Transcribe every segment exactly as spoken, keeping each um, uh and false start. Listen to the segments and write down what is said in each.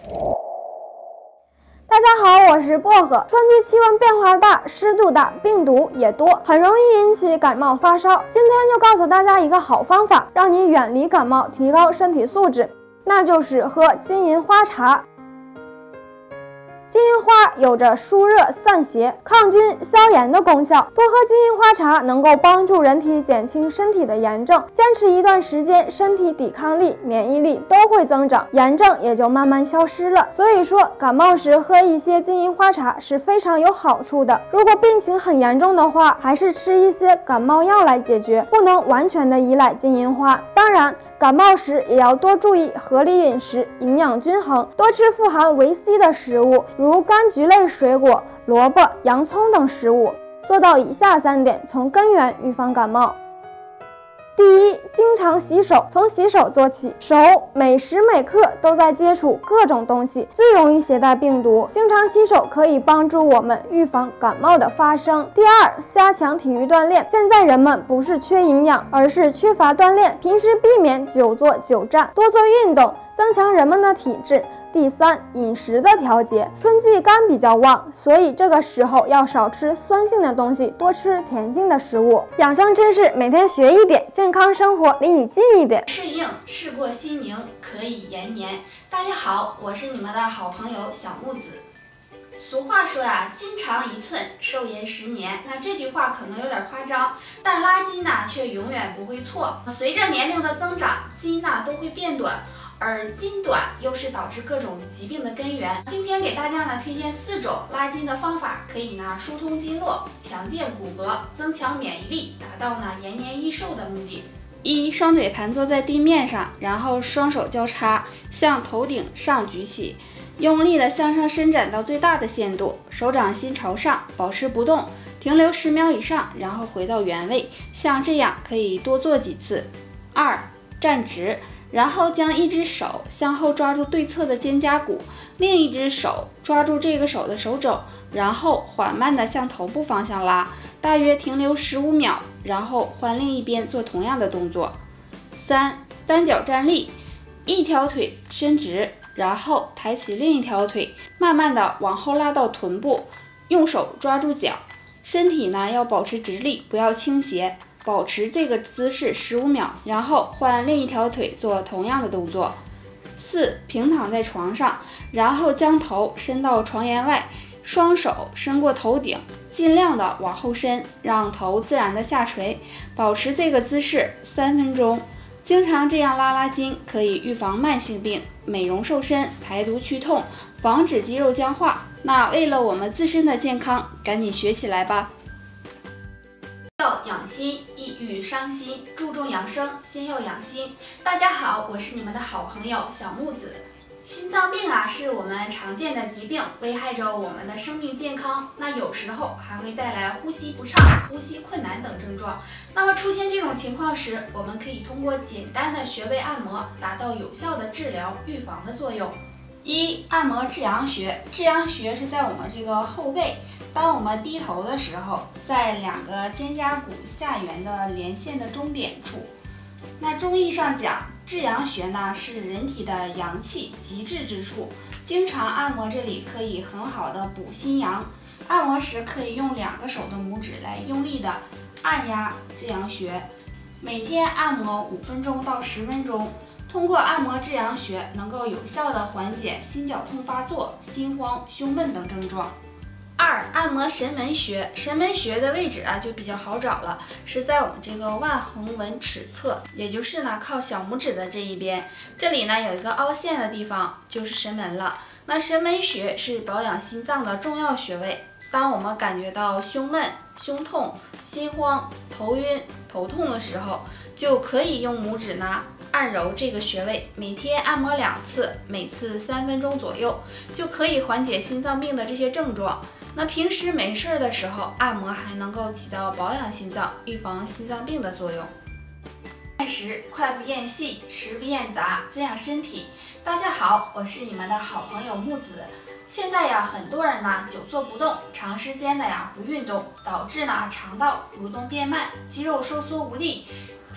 大家好，我是薄荷。春季气温变化大，湿度大，病毒也多，很容易引起感冒发烧。今天就告诉大家一个好方法，让你远离感冒，提高身体素质，那就是喝金银花茶。金银花有着疏热散邪、抗菌消炎的功效，多喝金银花茶能够帮助人体减轻身体的炎症，坚持一段时间，身体抵抗力、免疫力都会增长，炎症也就慢慢消失了。所以说，感冒时喝一些金银花茶是非常有好处的。如果病情很严重的话，还是吃一些感冒药来解决，不能完全的依赖金银花。当然，感冒时也要多注意合理饮食，营养均衡，多吃富含维 C 的食物，如柑橘类水果、萝卜、洋葱等食物，做到以下三点，从根源预防感冒。第一，经常洗手，从洗手做起。手每时每刻都在接触各种东西，最容易携带病毒。经常洗手可以帮助我们预防感冒的发生。第二，加强体育锻炼。现在人们不是缺营养，而是缺乏锻炼。平时避免久坐久站，多做运动，增强人们的体质。第三，饮食的调节。春季肝比较旺，所以这个时候要少吃酸性的东西，多吃甜性的食物。养生知识每天学一点，健康生活离你近一点。 适应事过心宁，可以延年。大家好，我是你们的好朋友小木子。俗话说呀，筋长一寸，寿延十年。那这句话可能有点夸张，但拉筋呢却永远不会错。随着年龄的增长，筋呢都会变短。而筋短又是导致各种疾病的根源。今天给大家呢推荐四种拉筋的方法，可以呢疏通经络、强健骨骼、增强免疫力，达到呢延年益寿的目的。一、双腿盘坐在地面上，然后双手交叉向头顶上举起，用力的向上伸展到最大的限度，手掌心朝上，保持不动，停留十秒以上，然后回到原位。像这样可以多做几次。二、站直。然后将一只手向后抓住对侧的肩胛骨，另一只手抓住这个手的手肘，然后缓慢地向头部方向拉，大约停留十五秒，然后换另一边做同样的动作。三、单脚站立，一条腿伸直，然后抬起另一条腿，慢慢地往后拉到臀部，用手抓住脚，身体呢要保持直立，不要倾斜。保持这个姿势十五秒，然后换另一条腿做同样的动作。四、平躺在床上，然后将头伸到床沿外，双手伸过头顶，尽量的往后伸，让头自然的下垂，保持这个姿势三分钟。经常这样拉拉筋，可以预防慢性病、美容瘦身、排毒祛痛，防止肌肉僵化。那为了我们自身的健康，赶紧学起来吧。要养心，抑郁伤心，注重养生，先要养心。大家好，我是你们的好朋友小木子。心脏病啊，是我们常见的疾病，危害着我们的生命健康。那有时候还会带来呼吸不畅、呼吸困难等症状。那么出现这种情况时，我们可以通过简单的穴位按摩，达到有效的治疗、预防的作用。一、按摩至阳穴。至阳穴是在我们这个后背，当我们低头的时候，在两个肩胛骨下缘的连线的中点处。那中医上讲，至阳穴呢是人体的阳气极致之处，经常按摩这里可以很好的补心阳。按摩时可以用两个手的拇指来用力的按压至阳穴，每天按摩五分钟到十分钟。通过按摩至阳穴，能够有效的缓解心绞痛发作、心慌、胸闷等症状。二、按摩神门穴。神门穴的位置啊就比较好找了，是在我们这个腕横纹尺侧，也就是呢靠小拇指的这一边。这里呢有一个凹陷的地方，就是神门了。那神门穴是保养心脏的重要穴位。当我们感觉到胸闷、胸痛、心慌、头晕、头痛的时候，就可以用拇指呢按揉这个穴位，每天按摩两次，每次三分钟左右，就可以缓解心脏病的这些症状。那平时没事的时候，按摩还能够起到保养心脏、预防心脏病的作用。按时快不厌细，食不厌杂，滋养身体。大家好，我是你们的好朋友木子。现在呀，很多人呢久坐不动，长时间的呀不运动，导致呢肠道蠕动变慢，肌肉收缩无力，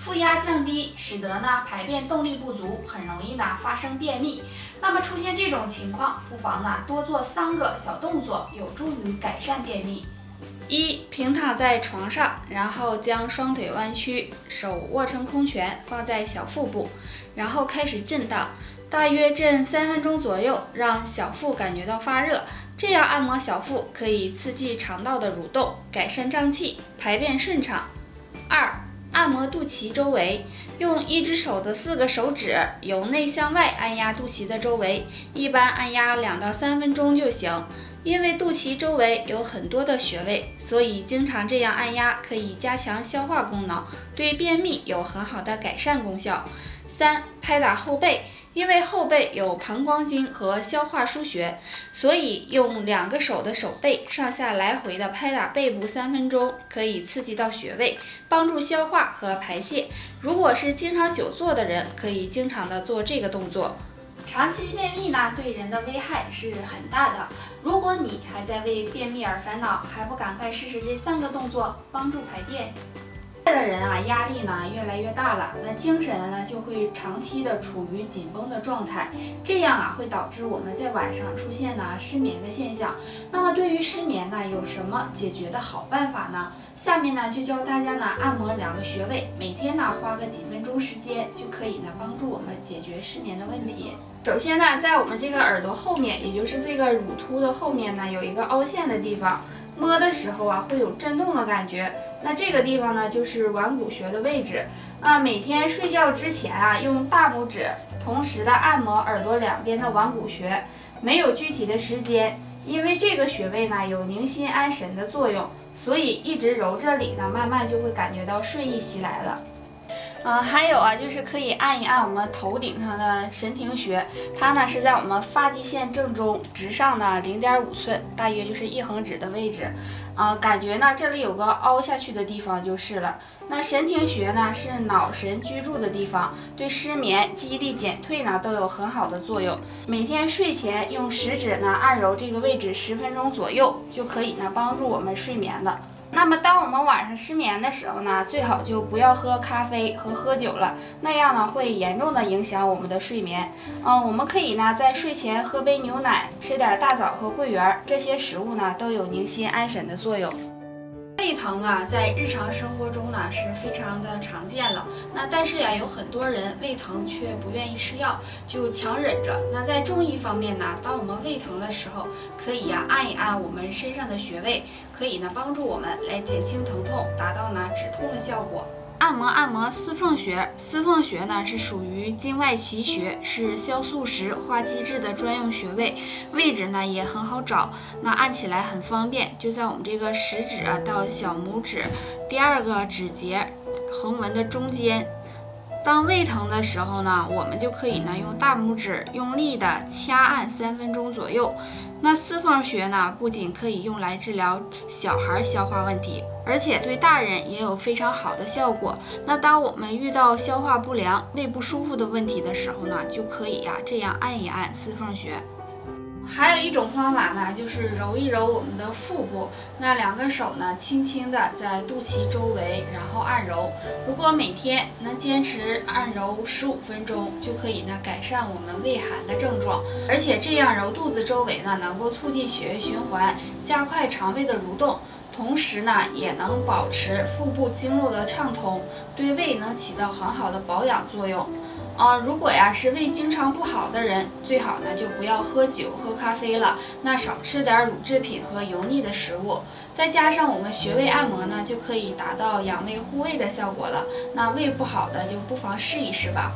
负压降低，使得呢排便动力不足，很容易呢发生便秘。那么出现这种情况，不妨呢多做三个小动作，有助于改善便秘。一、平躺在床上，然后将双腿弯曲，手握成空拳放在小腹部，然后开始震荡，大约震三分钟左右，让小腹感觉到发热。这样按摩小腹可以刺激肠道的蠕动，改善胀气，排便顺畅。二、按摩肚脐周围，用一只手的四个手指由内向外按压肚脐的周围，一般按压两到三分钟就行。因为肚脐周围有很多的穴位，所以经常这样按压可以加强消化功能，对便秘有很好的改善功效。三、拍打后背，因为后背有膀胱经和消化腧穴，所以用两个手的手背上下来回的拍打背部三分钟，可以刺激到穴位，帮助消化和排泄。如果是经常久坐的人，可以经常的做这个动作。长期便秘呢，对人的危害是很大的。如果你还在为便秘而烦恼，还不赶快试试这三个动作，帮助排便。现在的人啊，压力呢越来越大了，那精神呢就会长期的处于紧绷的状态，这样啊会导致我们在晚上出现呢失眠的现象。那么对于失眠呢，有什么解决的好办法呢？下面呢就教大家呢按摩两个穴位，每天呢花个几分钟时间，就可以呢帮助我们解决失眠的问题。首先呢，在我们这个耳朵后面，也就是这个乳突的后面呢，有一个凹陷的地方，摸的时候啊会有震动的感觉。那这个地方呢，就是腕骨穴的位置。啊，每天睡觉之前啊，用大拇指同时的按摩耳朵两边的腕骨穴，没有具体的时间，因为这个穴位呢有宁心安神的作用，所以一直揉这里呢，慢慢就会感觉到睡意袭来了。呃，还有啊，就是可以按一按我们头顶上的神庭穴，它呢是在我们发际线正中，直上呢零点五寸，大约就是一横指的位置。呃，感觉呢这里有个凹下去的地方就是了。那神庭穴呢是脑神居住的地方，对失眠、记忆力减退呢都有很好的作用。每天睡前用食指呢按揉这个位置十分钟左右，就可以呢帮助我们睡眠了。那么当我们晚上失眠的时候呢，最好就不要喝咖啡和喝酒了，那样呢会严重的影响我们的睡眠。嗯，我们可以呢在睡前喝杯牛奶，吃点大枣和桂圆，这些食物呢都有宁心安神的作用。胃疼啊，在日常生活中呢是非常的常见了。那但是呀，有很多人胃疼却不愿意吃药，就强忍着。那在中医方面呢，当我们胃疼的时候，可以呀按一按我们身上的穴位，可以呢帮助我们来减轻疼痛，达到呢止痛的效果。按摩按摩司凤穴，司凤穴呢是属于经外奇穴，是消宿食、化积滞的专用穴位，位置呢也很好找，那按起来很方便，就在我们这个食指啊到小拇指第二个指节横纹的中间。当胃疼的时候呢，我们就可以呢用大拇指用力的掐按三分钟左右。那司凤穴呢，不仅可以用来治疗小孩消化问题，而且对大人也有非常好的效果。那当我们遇到消化不良、胃不舒服的问题的时候呢，就可以呀、啊、这样按一按司凤穴。还有一种方法呢，就是揉一揉我们的腹部，那两个手呢，轻轻的在肚脐周围，然后按揉。如果每天能坚持按揉十五分钟，就可以呢改善我们胃寒的症状。而且这样揉肚子周围呢，能够促进血液循环，加快肠胃的蠕动，同时呢，也能保持腹部经络的畅通，对胃能起到很好的保养作用。啊，如果呀是胃经常不好的人，最好呢就不要喝酒、喝咖啡了，那少吃点乳制品和油腻的食物，再加上我们穴位按摩呢，就可以达到养胃护胃的效果了。那胃不好的就不妨试一试吧。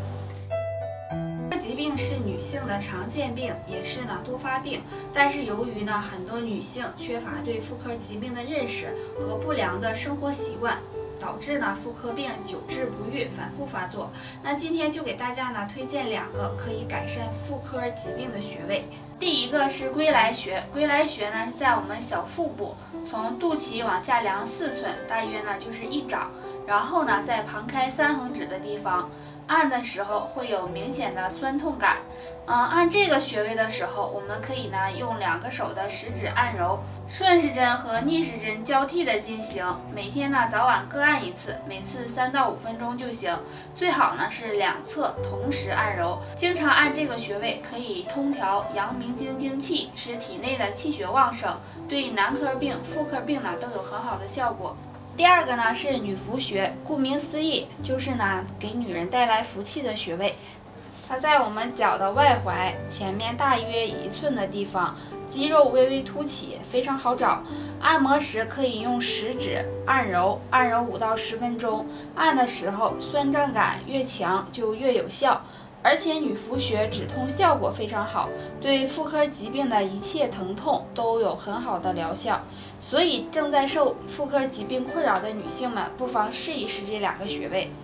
疾病是女性的常见病，也是呢多发病，但是由于呢很多女性缺乏对妇科疾病的认识和不良的生活习惯，导致呢妇科病久治不愈，反复发作。那今天就给大家呢推荐两个可以改善妇科疾病的穴位。第一个是归来穴，归来穴呢是在我们小腹部，从肚脐往下量四寸，大约呢就是一掌，然后呢在旁开三横指的地方。按的时候会有明显的酸痛感，嗯，按这个穴位的时候，我们可以呢用两个手的食指按揉， 顺时针和逆时针交替的进行，每天呢早晚各按一次，每次三到五分钟就行。最好呢是两侧同时按揉，经常按这个穴位可以通调阳明经精气，使体内的气血旺盛，对男科病、妇科病呢都有很好的效果。第二个呢是女福穴，顾名思义就是呢给女人带来福气的穴位。它在我们脚的外踝前面大约一寸的地方，肌肉微微凸起，非常好找。按摩时可以用食指按揉，按揉五到十分钟。按的时候酸胀感越强就越有效，而且女福穴止痛效果非常好，对妇科疾病的一切疼痛都有很好的疗效。所以正在受妇科疾病困扰的女性们，不妨试一试这两个穴位。